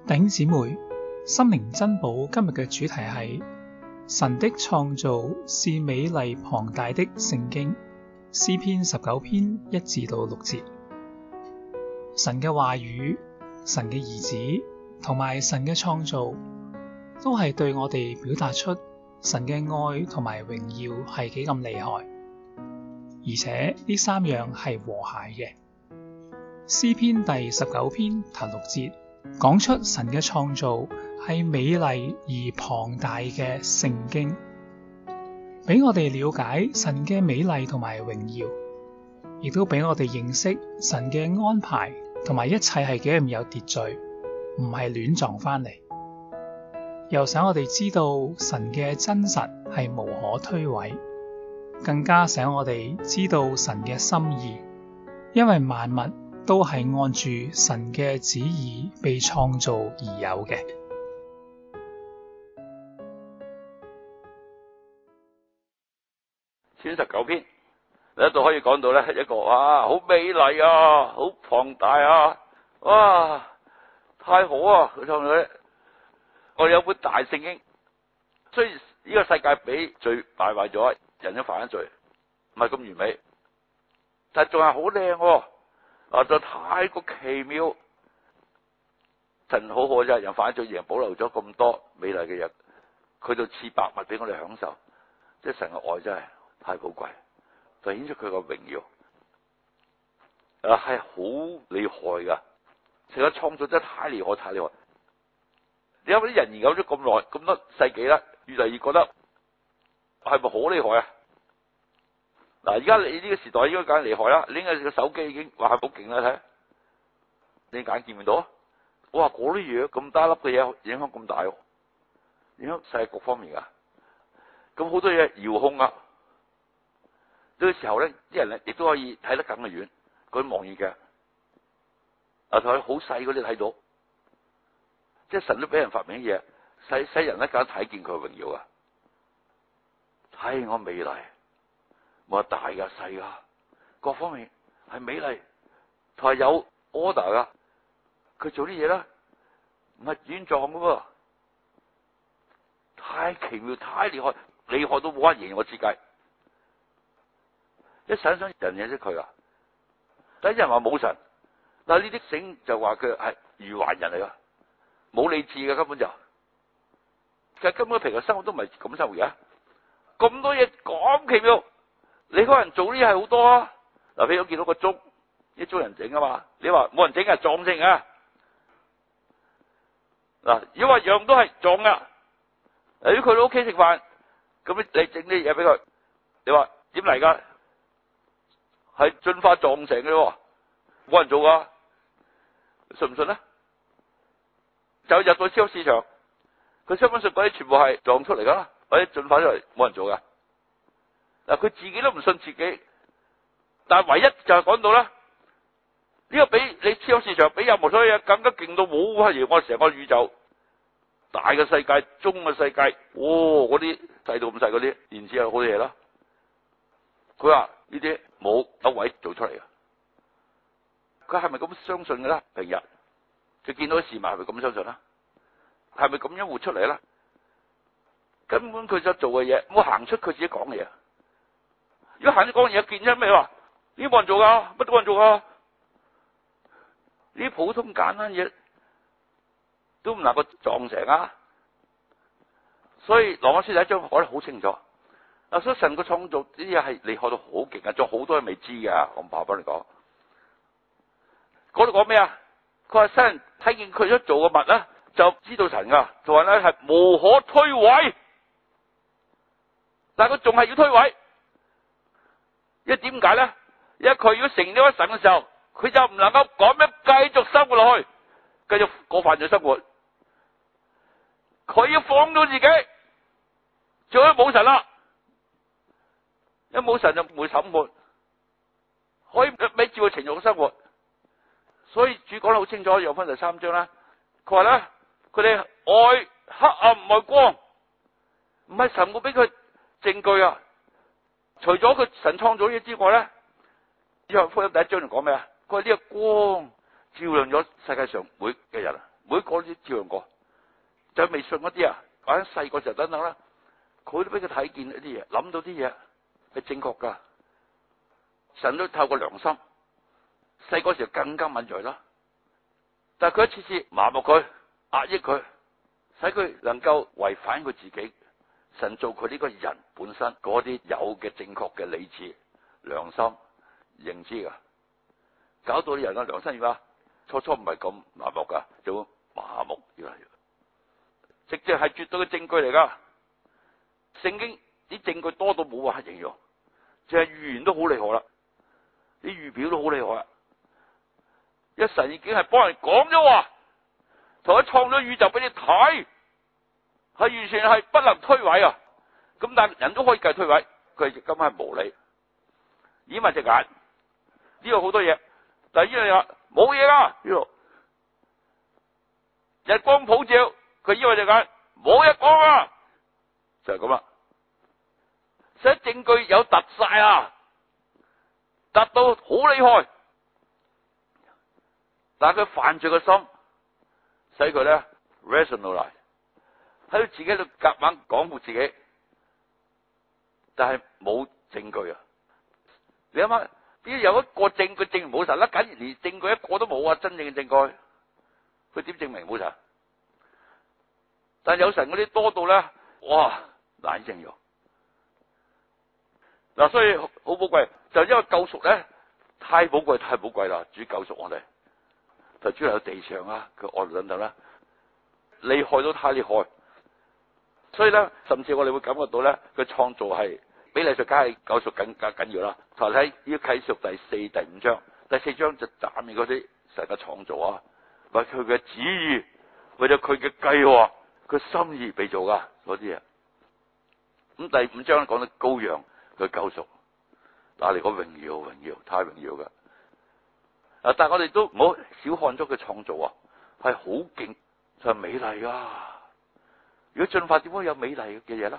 弟兄姊妹，心靈珍寶今日嘅主題係神的創造是美麗龐大的聖經，詩篇19篇1至6節。神嘅話語、神嘅兒子同埋神嘅創造，都係對我哋表達出神嘅愛同埋榮耀係幾咁厲害，而且呢三樣係和諧嘅。詩篇第19篇第6節講出神嘅創造係美麗而龐大嘅聖經，俾我哋了解神嘅美麗同埋榮耀，亦都俾我哋認識神嘅安排同埋一切係幾咁有秩序，唔係亂撞翻嚟。又使我哋知道神嘅真實係無可推諉，更加使我哋知道神嘅心意，因為萬物都係按住神嘅旨意被創造而有嘅。 詩19篇喺度可以講到咧，一個哇好美麗啊，好龐大啊，哇太好啊！佢創造咧，我哋有本大聖經，雖然呢個世界俾罪敗壞咗，人都犯咗罪，唔係咁完美，但係仲係好靚。就太過奇妙，神好好啫，人犯咗罪，人保留咗咁多美麗嘅嘢，佢就賜百物俾我哋享受，即係神嘅愛真係太寶貴，就顯出佢個榮耀，係好厲害噶，成個創造真係太厲害，太厲害。你有啲人研究咗咁耐，咁多世紀啦，越嚟越覺得係咪好厲害啊？嗱，而家你呢個時代應該梗係厲害啦！拎個手機已經話係好勁啦，睇你眼見唔到啊！哇，嗰啲嘢咁大粒嘅嘢影響咁大，影響世界各方面噶。咁好多嘢遙控啊！呢個時候咧，啲人咧亦都可以睇得更嘅遠，嗰啲望遠鏡啊，同佢好細嗰啲睇到，即係神都俾人發明嘅嘢，使人咧更加睇見佢嘅榮耀啊！睇我美麗。冇話大噶細噶，各方面係美麗，同係有 order 噶。佢做啲嘢啦，唔係亂撞噶喎，太奇妙，太厲害，厲害到冇人形容我設計。一想想人認識佢啊，第一人話冇神，但係呢啲醒就話佢係愚頑人嚟噶，冇理智嘅根本就，其實根本平日生活都唔係咁生活嘅，咁多嘢咁奇妙。你嗰人做呢係好多啊！嗱，譬如我見到個鐘，啲鐘人整啊嘛，你話冇人整係撞正啊！嗱，如果話樣都係撞噶，如果佢到屋企食飯，咁你整啲嘢俾佢，你話點嚟噶？係進化撞成嘅喎，冇人做噶，信唔信咧？就入到超級市場，佢根本上嗰啲全部係撞出嚟噶啦，或者進化出嚟，冇人做噶。嗱，佢自己都唔信自己，但係唯一就係講到啦，呢個比你超級市場比任何所有嘢更加勁到冇乜嘢，我成個宇宙大嘅世界、中嘅世界，嗰啲細到咁細嗰啲，然之後好多嘢啦。佢話呢啲冇一位做出嚟嘅，佢係咪咁相信嘅咧？平日佢見到啲事物係咪咁相信啦？係咪咁樣活出嚟咧？根本佢所做嘅嘢冇行出佢自己講嘅嘢。如果行咗講嘢，見咗咩話？呢啲冇人做噶，乜都冇人做噶。呢啲普通簡單嘢都唔能夠撞成啊！所以羅馬書第1章講得好清楚。嗱，所以神個創造啲嘢係厲害到好勁啊，仲好多嘢未知噶。我唔怕幫你講。嗰度講咩啊？佢話新人睇見佢所做嘅物咧，就知道神噶，同埋咧係無可推諉。但係佢仲係要推諉。因為點解咧？因為佢要成咗一神嘅時候，佢就唔能夠咁樣繼續生活落去，繼續過犯罪生活。佢要放到自己，做咗冇神啦，因為冇神就唔會審判，可以咪照佢情慾嘅生活。所以主講得好清楚，約翰第3章啦，佢話咧，佢哋愛黑暗唔愛光，唔係神會俾佢證據啊。除咗佢神創造嘢之外咧，約翰福音第1章就講咩啊？佢話呢個光照亮咗世界上每嘅人啊， 每個都照樣過。就未信嗰啲啊，或者細個時候等等啦，佢都俾佢睇見一啲嘢，諗到啲嘢係正確噶。神都透過良心，細個時候更加敏銳啦。但係佢一次次麻木佢，壓抑佢，使佢能夠違反佢自己。神做佢呢個人本身嗰啲有嘅正確嘅理智、良心、認知噶，搞到啲人啊良心點啊？初初唔係咁麻木噶，就會麻木越嚟越。直接係絕對嘅證據嚟噶。聖經啲證據多到冇話形容，淨係預言都好厲害啦，啲預表都好厲害啦。一神已經係幫人講咗話，同佢創咗宇宙俾你睇，係完全係不能推諉啊！咁但係人都可以計推諉，佢根本係無理。掩埋隻眼，呢度好多嘢，但係呢樣嘢冇嘢噶。呢度日光普照，佢以為隻眼冇日光啊，就係咁啦。所以證據有突晒啊，突到好厲害。但係佢犯罪嘅心，使佢咧 rationalize 喺佢自己度夾硬講服自己，但係冇證據啊！你諗下，邊有一個證據證明冇神啦？假如連證據一個都冇啊，真正嘅證據，佢點證明冇神？但係有神嗰啲多到咧，哇，難以形容。嗱，所以好寶貴，就因為救贖咧太寶貴，太寶貴啦！主救贖我哋。就主要喺地上啊，佢愛等等啦，厲害都太厲害，所以咧，甚至我哋會感覺到咧，佢創造係比例上梗係救贖更加緊要啦。睇呢個啟示錄第4、第5章，第4章就讚美嗰啲神嘅創造啊，為佢嘅旨意，為咗佢嘅計劃，佢心意被做噶嗰啲嘢。咁第5章講到羔羊佢救贖，帶嚟個榮耀，太榮耀噶。但係我哋都唔好小看咗佢創造啊，係好勁，就係美麗噶。如果進化點會有美麗嘅嘢啦？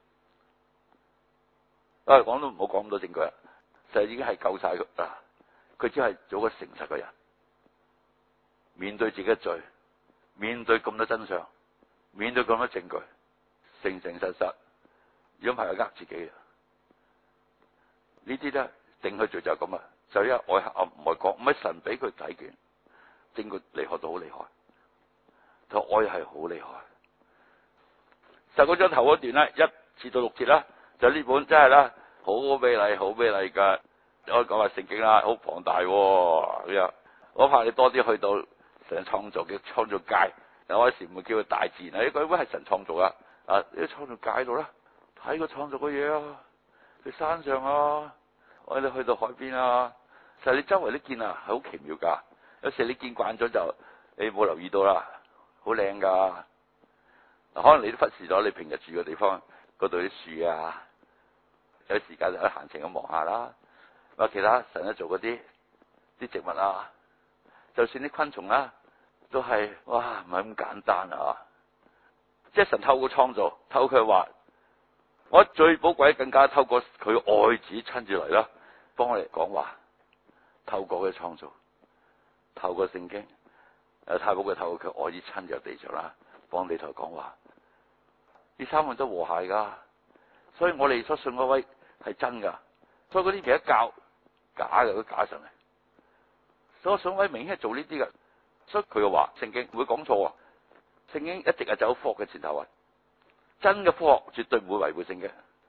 講都唔好講咁多證據啦，就已經係夠晒佢啦。佢只係做個誠實嘅人，面對自己嘅罪，面對咁多真相，面對咁多證據，誠實。如果唔係佢呃自己嘅，呢啲咧定佢罪就係咁啊！就因為愛黑暗唔係講，唔係神俾佢睇見，證據厲害到好厲害，佢愛係好厲害。19章頭嗰段咧，1至到6節啦，就呢本真係啦，好美麗，好美麗噶。可以講話聖經啦，好龐大咁樣。我怕你多啲去到神創造嘅創造界，有時唔會叫佢大自然啊，呢個應該係神創造噶。呢個創造界度啦，睇佢創造嘅嘢啊，去山上啊，我哋去到海邊啊。其實你周圍都見啊，係好奇妙噶。有時你見慣咗就你冇留意到啦，好靚噶。可能你都忽視咗你平日住嘅地方嗰度啲樹啊，有時間就去行程咁望下啦。或其他神都做嗰啲植物啊，就算啲昆蟲啦，都係哇，唔係咁簡單啊！即係神透過創造，透過佢話，我最寶貴更加透過佢愛子親自嚟啦，幫我哋講話。透過佢創造，透過聖經，太寶貴透過佢愛子親入地上啦，幫你台講話。呢三個都和諧噶，所以我哋所信嗰位係真噶，所以嗰啲其他教假嘅，都假神嚟。所以我信位明顯係做呢啲噶，所以佢嘅話聖經唔會講錯啊，聖經一直係走科學嘅前頭啊，真嘅科學絕對唔會違背聖經。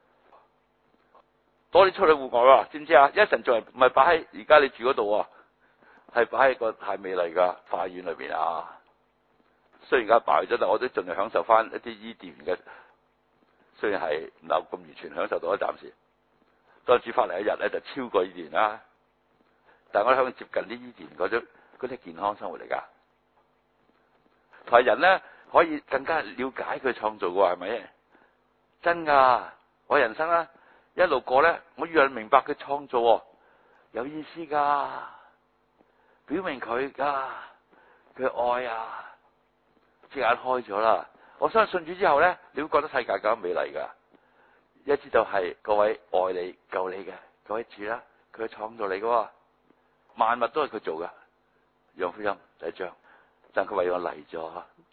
多啲出去戶外啊，知唔知啊？一神仲係唔係擺喺而家你住嗰度啊？係擺喺個太美麗噶花園裏邊啊。雖然而家敗咗，但我都盡量享受翻一啲伊甸嘅。雖然係唔係咁完全享受到，暫時當住翻嚟一日咧就超過伊甸啦。但係我想接近啲伊甸嗰啲健康生活嚟噶。同埋人咧可以更加了解佢創造嘅，係咪？真噶，我人生啦。一路過咧，我越明白佢創造有意思噶，表明佢噶，佢愛啊，隻眼開咗啦。我相信主之後咧，你會覺得世界更美麗噶。一知道係各位愛你救你嘅各位主啦，佢創造你噶，萬物都係佢做噶。約翰福音第1章， 但佢為我嚟咗。